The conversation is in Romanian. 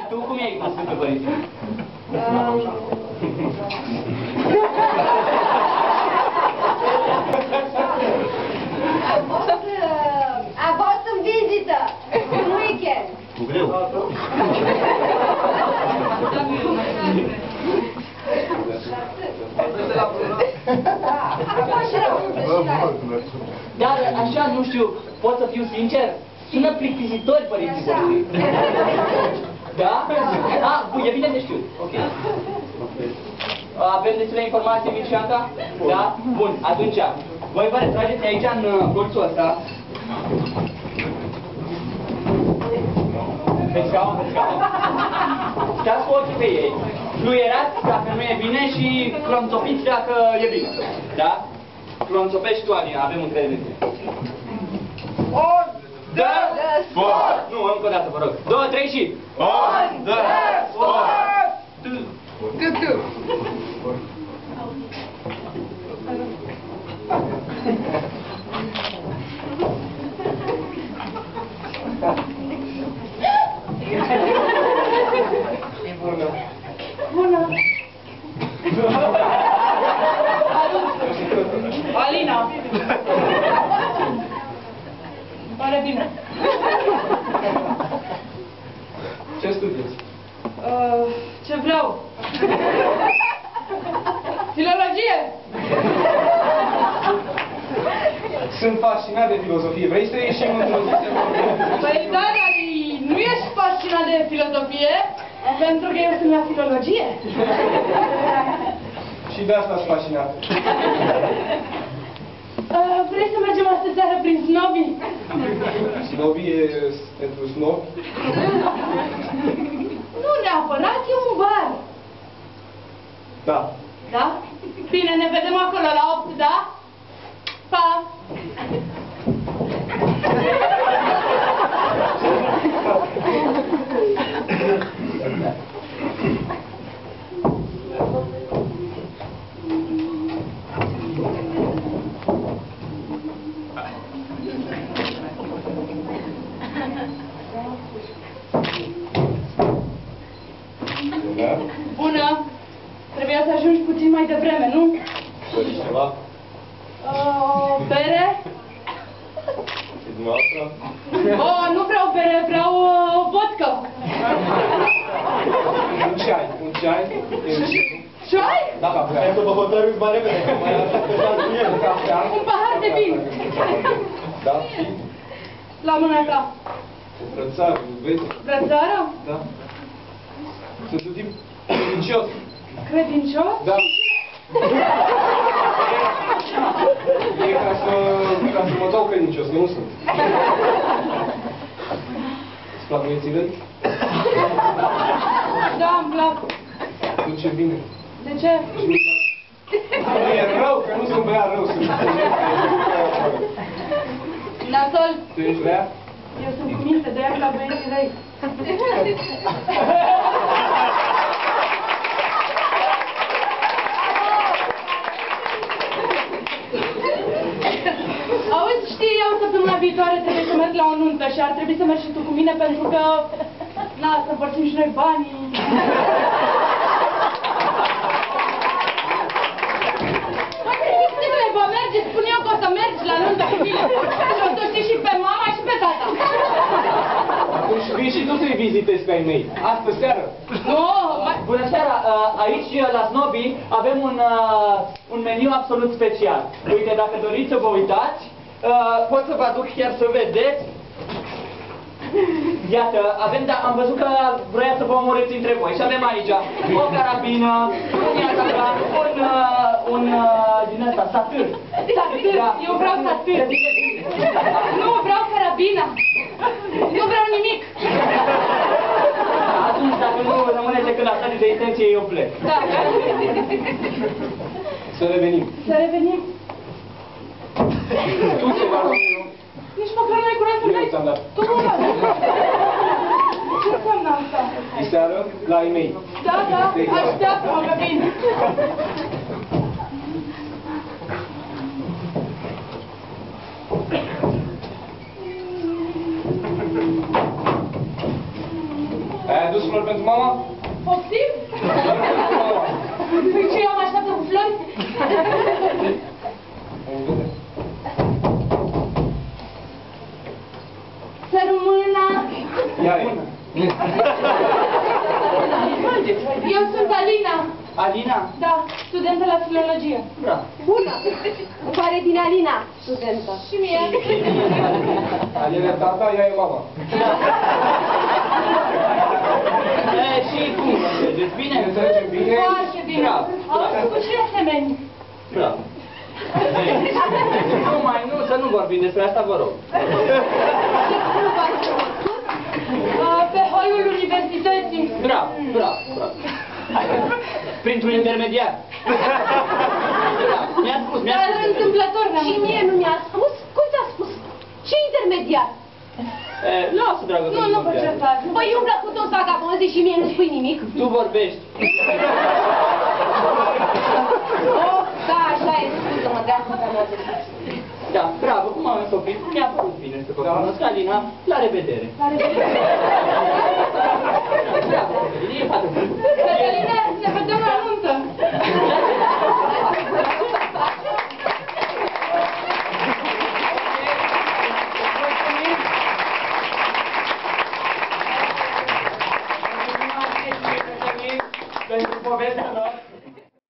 tu cum ai cunoscut pe părinții? A fost în vizită, în weekend. Cu greu. Dar așa, nu știu, pot să fiu sincer? Sună plictisitori părinții voștri. Da? E bine de știut. Ok. Avem destule informații, Mirceanca? Da? Bun, atunci, voi vă retrageți aici în colțul ăsta. Pe scaun, pe scaun. Stați cu ochii pe ei. Fluierați dacă nu e bine și clonțopiți dacă e bine. Da? Clonțopești tu, Alina, avem încredere în tine. On the spot! Nu, încă o dată, vă rog. 2, 3 și... On the spot! Tu. Bună. Bună. Alina! Pare bine. Ce studiezi? Ce vreau? Filologie! Sunt fascinat de filozofie. Vrei să ieșim într-o zi să vorbim? Păi da, dar nu ești fascinat de filozofie? Pentru că eu sunt la filologie. Și de asta sunt fascinat. Vrei să mergem astă seară prin Snobi? Snobii e pentru snob? Nu neapărat, e un bar. Da. Da? Bine, ne vedem acolo la 8, da? Pa! Bună! Trebuia să ajungi puțin mai devreme, nu? Doriți ceva? O bere? Și dumneavoastră? Nu vreau bere, vreau vodka. Un ceai. Un ceai? Ceai? Da, cafea. Hai să vă hotărâți mai repede. Mai așteptați cu el. Cafea. Un pahar de vin. Da? La mâna ta. Brățar, vezi? Brățară? Da. Sunt un tip credincios. Credincios? Da. E ca să mă dau credincios, că nu sunt. Îți plac băieții răi? Da, îmi plac. Atunci e bine. De ce? Nu e rău, că nu sunt băiat rău, sunt Nasol, Tu ești rea? eu sunt cu minte, de aia la băieții răi. Auzi, știi, eu săptămâna viitoare trebuie să merg la o nuntă și ar trebui să mergi și tu cu mine pentru că, na, să împărțim și noi banii. Măi, Cristinule, va merge, spun eu că o să mergi la nuntă cu mine. Și o să știi și pe mama și pe tata. Atunci vii și tu să-i vizitezi pe ai mei. Astă seară. Nu, mai... Bună seara! Aici, la Snobi, avem un meniu absolut special. Uite, dacă doriți să vă uitați, pot să vă aduc chiar să vedeți. Iată, am văzut că vrea să vă omorâți între voi și avem aici o carabină, din ăsta, satâr. Satâr, da. Eu vreau satâr. Nu, vreau carabina. Nu vreau nimic. Atunci, dacă nu rămâneți decât la stadiul de intenție, eu plec. Da. Să revenim. Să revenim. Tu ceva, Nici măcar n-ai curaj să eu dai. ți-am dat. Tu nu mai. Ce înseamnă asta? Diseară, la ai mei. Da, da, așteaptă-mă că vin. Ai adus flori pentru mama? Poftim? Păi ce, eu mă așteaptă cu flori? Să rămână! Ia e. Eu sunt Alina. Alina? Da, studentă la filologie. Da. Bună! Îmi pare din Alina, studentă. Și mie. Alina e tata, ea e mama. Și cum vă înțelegeți? Bine? Ne înțelegem bine? Foarte bine. Bravo, Auzi, bravo. cu cine semeni? Bravo. Nu, să nu vorbim despre asta, vă rog. Pe holul universității. Bravo, bravo, bravo. Printr-un intermediar. Bravo, mi-a spus, mi-a Dar spus. întâmplător n-am Și mie nu mi-a spus? Cum ți-a spus? Ce intermediar? Lasă, dragă, că Nu vă contează. certați. Păi umblă cu toți vagabonzii și mie nu spui nimic? Tu vorbești. Oh, da, așa e, scuză-mă, de asta mi-a zis. Da, bravo, cum am înțopit? Mi-a părut bine să vă cunosc, Alina. La revedere. La revedere. Bravo, e fată bună.